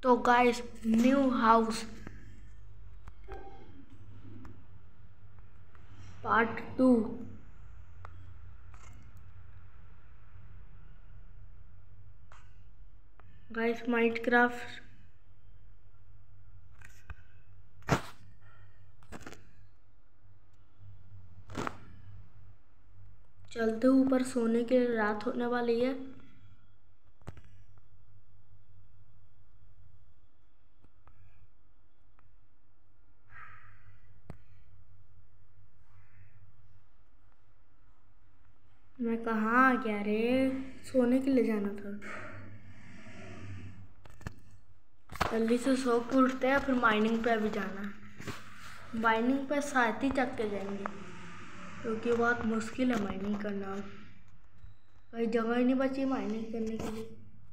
तो guys new house part 2। Guys Minecraft चलते ऊपर, सोने के रात होने वाली है। मैं कहाँ आ गया रे, सोने के लिए जाना था। जल्दी से सो के उठते हैं, फिर माइनिंग पे भी जाना है। माइनिंग पे साथ ही चक के जाएंगे क्योंकि बहुत मुश्किल है माइनिंग करना। कहीं जगह ही नहीं बची माइनिंग करने के लिए।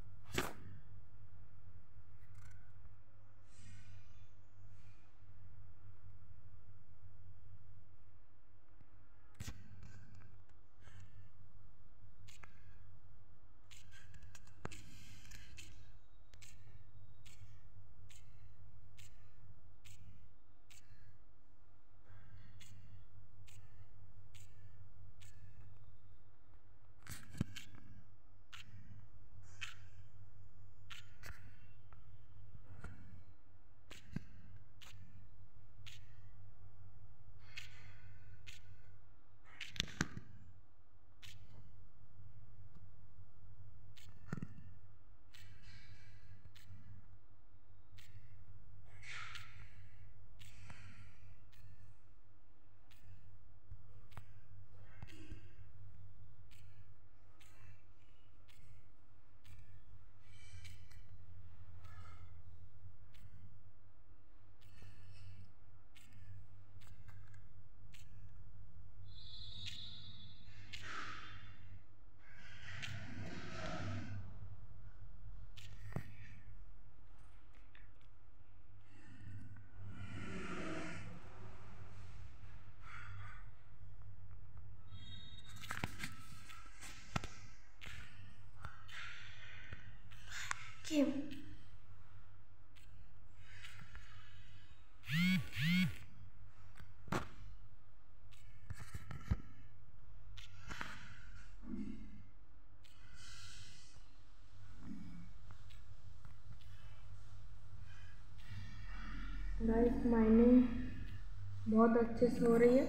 गाइस माइनिंग बहुत अच्छे से हो रही है।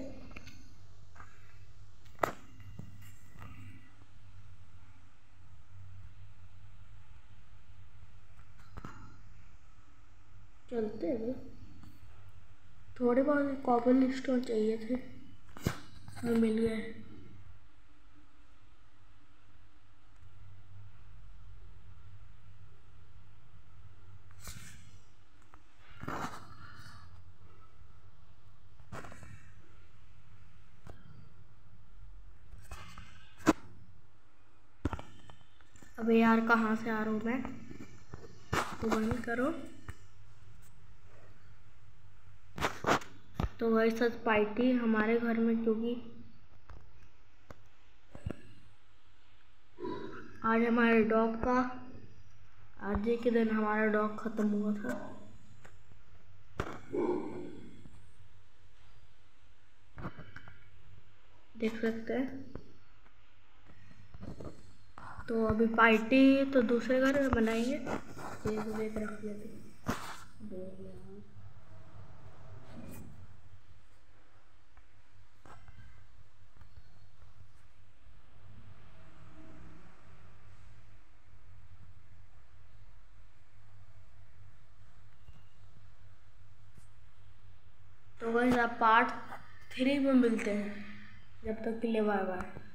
चलते हैं, थोड़े बहुत कॉपर स्टोन चाहिए थे और मिल गए। अबे यार कहाँ से आ रहा हूँ मैं, तो बंद करो। तो वही सच पार्टी हमारे घर में, क्योंकि आज हमारे डॉग का, आज ही के दिन हमारा डॉग खत्म हुआ था। देख सकते हैं। तो अभी पार्टी तो दूसरे घर में बनाएंगे। ये रख दिया था। तो गाइस आप पार्ट 3 में मिलते हैं। जब तक के लिए बाय बाय।